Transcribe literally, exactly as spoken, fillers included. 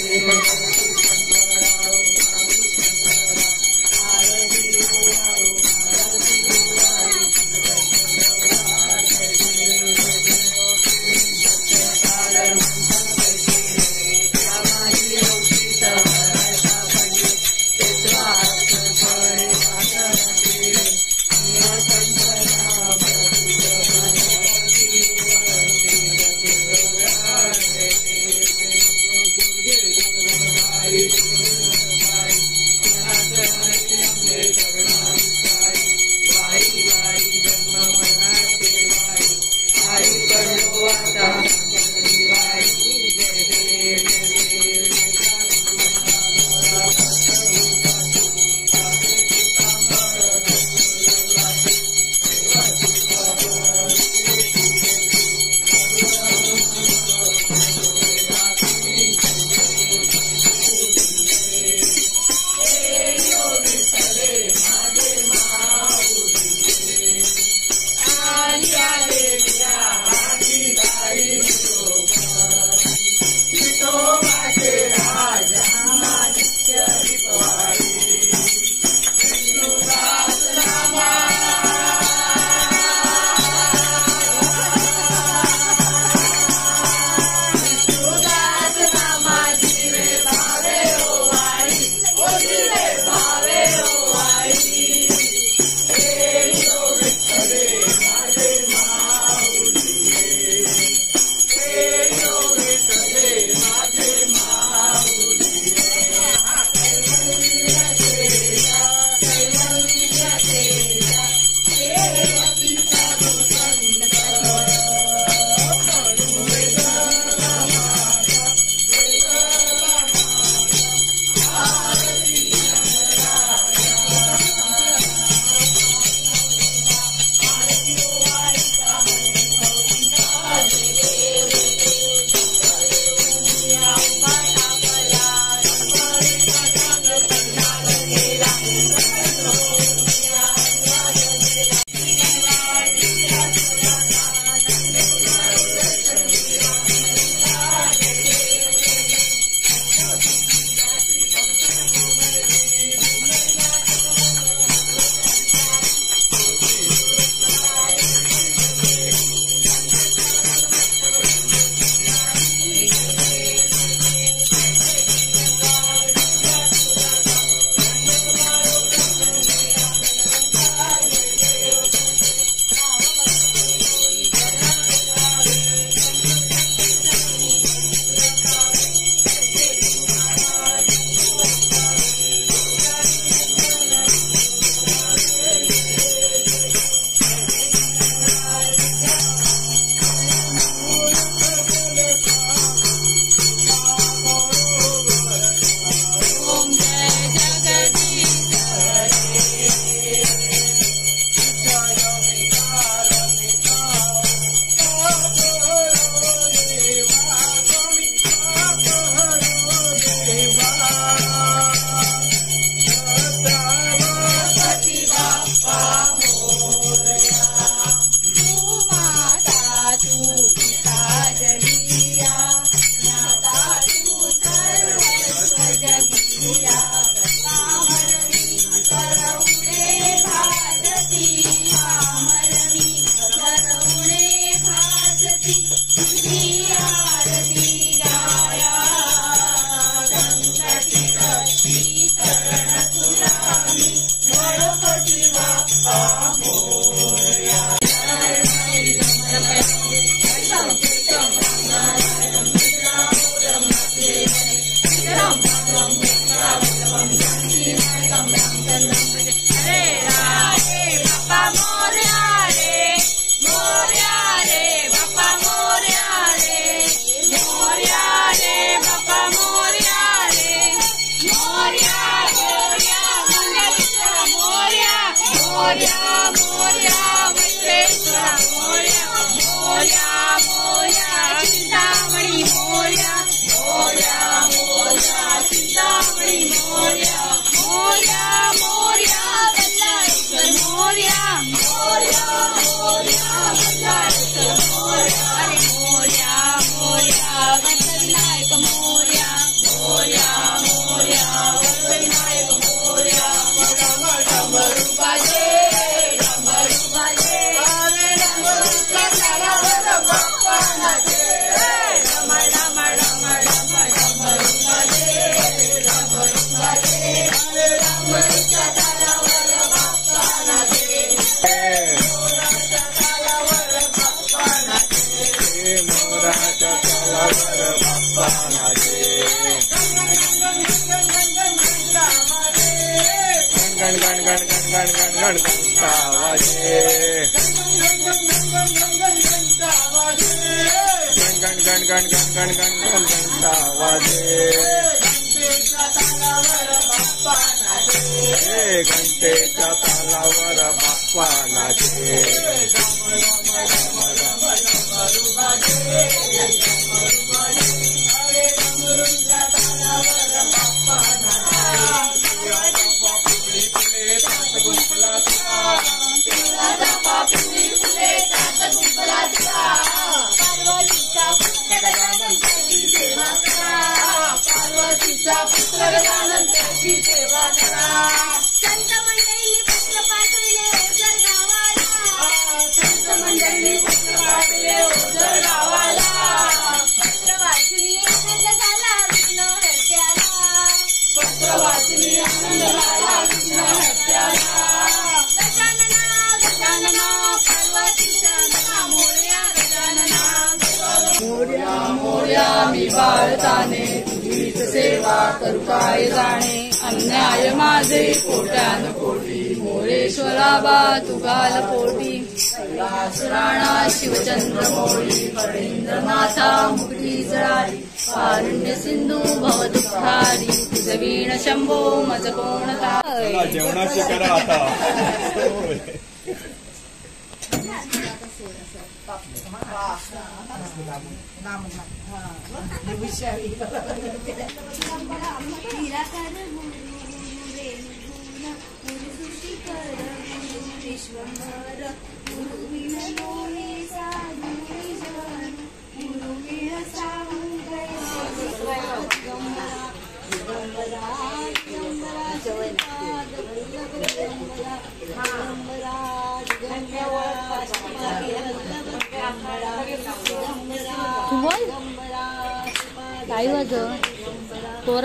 मोर्या मोर्या चिंतामणी मोर्या मोर्या गण गण गण गण गण गण गण घंटा वाजे गण गण गण गण गण गण गण घंटा वाजे घंटेच्या तालावर बाप्पा नाचे पार्वतीचा पुत्र गजानन त्याची सेवा करा संत मंडळींनी पुत्र पाठविले ओझर गावाला संत मंडळींनी पुत्र पाठविले ओझर गावाला पत्र वाचनी आनंद झाला विघ्न हत्याला पत्र वाचनी आनंद झाला विघ्न हत्याला गजानना गजानना पार्वतीचा नाम मोरया गजानना मोरया मोरया मी बाळताने सेवा करू काय जाणे अन्याय माझे कोट्यान कोटी मोरेश्वरा बा तुगाल पोटी राणा शिवचंद्र मोळी फणींद्रनाथा मुक्ती जळाली कारुण्य सिंधू भव दुःखारी तुझ वीण शंभो मज कोणता जेवणाची करा आता काय वाजव